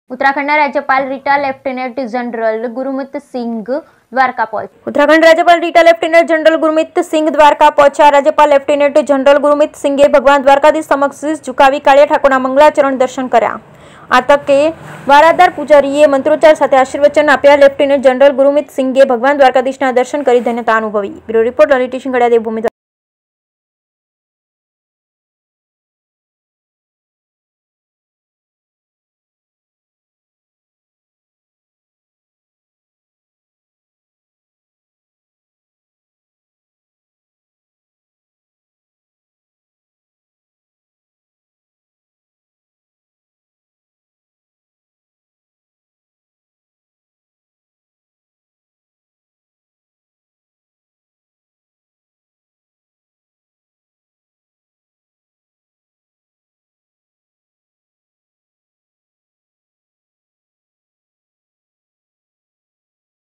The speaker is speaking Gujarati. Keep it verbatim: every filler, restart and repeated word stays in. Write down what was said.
उत्तराखंडના રાજ્યપાલ રીટા લેફ્ટનન્ટ જનરલ ગુરમીત સિંઘ દ્વારકા પહોંચ્યા. उत्तराखंड राज्यपाल રીટા લેફ્ટનન્ટ जनरल गुरमीत सिंह द्वारका पहुंचा. राज्यपाल लेफ्टिनेंट जनरल गुरमीत सिंघे भगवान द्वारकाधीश समक्ष शीश झुकावी कालिया ठाकुરના મંગલાચરણ દર્શન કર્યા. આ તકે વારાદાર પૂજારીએ મંત્રોચ્ચાર સાથે આશીર્વચન આપ્યા. લેફ્ટિનેન્ટ જનરલ ગુરમીત સિંઘે ભગવાન દ્વારકાધીશના દર્શન કરી ધન્યતા અનુભવી. બ્યુરો રિપોર્ટ લલિત ટીશિંગ ગળ્યા દેવભૂમિ.